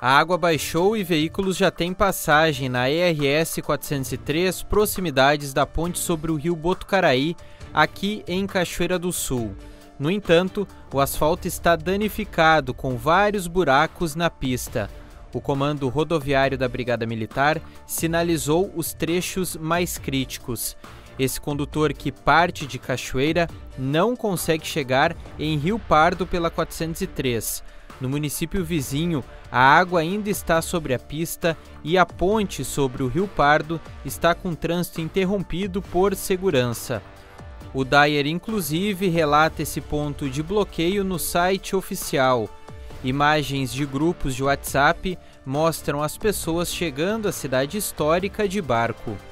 A água baixou e veículos já têm passagem na ERS 403, proximidades da ponte sobre o rio Botucaraí, aqui em Cachoeira do Sul. No entanto, o asfalto está danificado, com vários buracos na pista. O Comando Rodoviário da Brigada Militar sinalizou os trechos mais críticos. Esse condutor que parte de Cachoeira não consegue chegar em Rio Pardo pela 403. No município vizinho, a água ainda está sobre a pista e a ponte sobre o Rio Pardo está com trânsito interrompido por segurança. O DAIR, inclusive, relata esse ponto de bloqueio no site oficial. Imagens de grupos de WhatsApp mostram as pessoas chegando à cidade histórica de barco.